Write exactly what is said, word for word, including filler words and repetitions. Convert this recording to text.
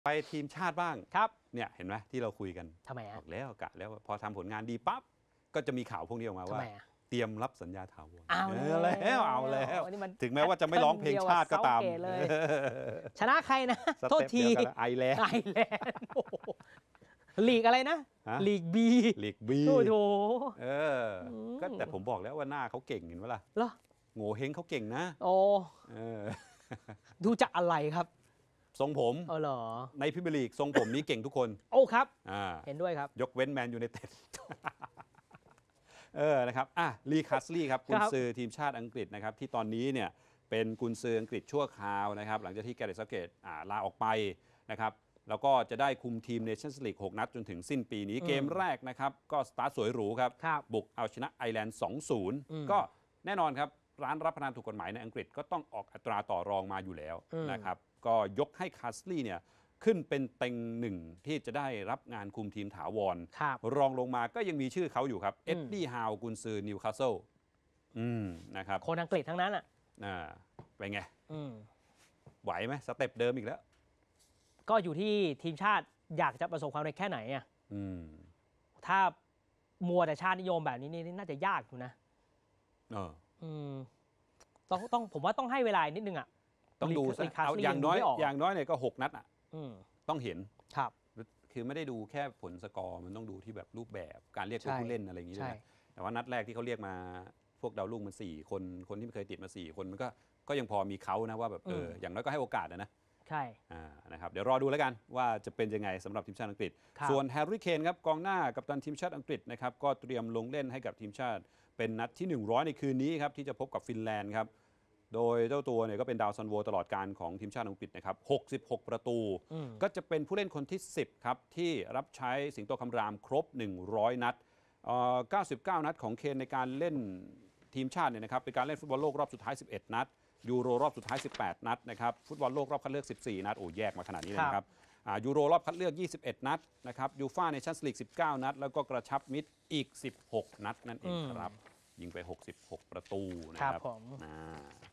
ไปทีมชาติบ้างครับเนี่ยเห็นไหมที่เราคุยกันทำไมอ่ะบอกแล้วกะแล้วพอทำผลงานดีปั๊บก็จะมีข่าวพวกนี้ออกมาว่าเตรียมรับสัญญาถาวรเอาแล้วเอาแล้วถึงแม้ว่าจะไม่ร้องเพลงชาติก็ตามชนะใครนะโทษทีไอแลนด์ไอแลนด์ลีกอะไรนะลีกบีลีกบีโอ้โหเออก็แต่ผมบอกแล้วว่าหน้าเขาเก่งเห็นไหมล่ะเหรอโง่เฮงเขาเก่งนะโอ้ดูจากอะไรครับทรงผมเออเหรอในพรีเมียร์ลีกทรงผมนี้เก่งทุกคนโอ้ครับเห็นด้วยครับยกเว้นแมนยูไนเต็ดเออนะครับอ่ะลีคัสลี่ครับกุนซือทีมชาติอังกฤษนะครับที่ตอนนี้เนี่ยเป็นกุนซืออังกฤษชั่วคราวนะครับหลังจากที่แกเรต เซาเกตลาออกไปนะครับแล้วก็จะได้คุมทีมเนชั่นส์ลีกหกนัดจนถึงสิ้นปีนี้เกมแรกนะครับก็สตาร์ทสวยหรูครับบุกเอาชนะไอร์แลนด์ สองศูนย์ ก็แน่นอนครับร้านรับพนันถูกกฎหมายในอังกฤษก็ต้องออกอัตราต่อรองมาอยู่แล้วนะครับก็ยกให้คัสลี่เนี่ยขึ้นเป็นเต็งหนึ่งที่จะได้รับงานคุมทีมถาวรรองลงมาก็ยังมีชื่อเขาอยู่ครับเอ็ดดี้ฮาวกุนซือนิวคาสเซิลนะครับคนอังกฤษทั้งนั้นอ่ะเป็นไงไหวไหมสเต็ปเดิมอีกแล้วก็อยู่ที่ทีมชาติอยากจะประสบความสำเร็จแค่ไหนอ่ะถ้ามัวแต่ชาตินิยมแบบนี้นี่น่าจะยากอยู่นะเออต้องต้องผมว่าต้องให้เวลานิดนึงอ่ะต้องดูสักเอาอย่างน้อยอย่างน้อยเนี่ยก็หกนัดอ่ะต้องเห็นครับคือไม่ได้ดูแค่ผลสกอร์มันต้องดูที่แบบรูปแบบการเรียกผู้เล่นอะไรอย่างนี้ด้วยแต่ว่านัดแรกที่เขาเรียกมาพวกดาวรุ่งมันสี่คนคนที่ไม่เคยติดมาสี่คนมันก็ก็ยังพอมีเขานะว่าแบบเอออย่างน้อยก็ให้โอกาสนะใช่นะครับเดี๋ยวรอดูแล้วกันว่าจะเป็นยังไงสำหรับทีมชาติอังกฤษส่วนแฮร์รี่เคนครับกองหน้ากัปตันทีมชาติอังกฤษนะครับก็เตรียมลงเล่นให้กับทีมชาติเป็นนัดที่หนึ่งร้อยในคืนนี้ครับที่จะพบกับฟินแลนด์ครับโดยเจ้าตัวเนี่ยก็เป็นดาวซันโวตลอดการของทีมชาติอังกฤษนะครับหกสิบหกประตูก็จะเป็นผู้เล่นคนที่สิบครับที่รับใช้สิงโตคำรามครบหนึ่งร้อยนัดเก้าสิบเก้านัดของเคนในการเล่นทีมชาติเนี่ยนะครับเป็นการเล่นฟุตบอลโลกรอบสุดท้ายสิบเอ็ดนัดยูโรรอบสุดท้ายสิบแปดนัดนะครับฟุตบอลโลกรอบคัดเลือกสิบสี่นัดโอ้แยกมาขนาดนี้เลยนะครับยูโรรอบคัดเลือกยี่สิบเอ็ดนัดนะครับยูฟ่าเนชั่นส์ลีกสิบเก้านัดแล้วก็กระชับมิตรอีกสิบหกนัดนั่นเองครับยิงไปหกสิบหกประตูนะครับ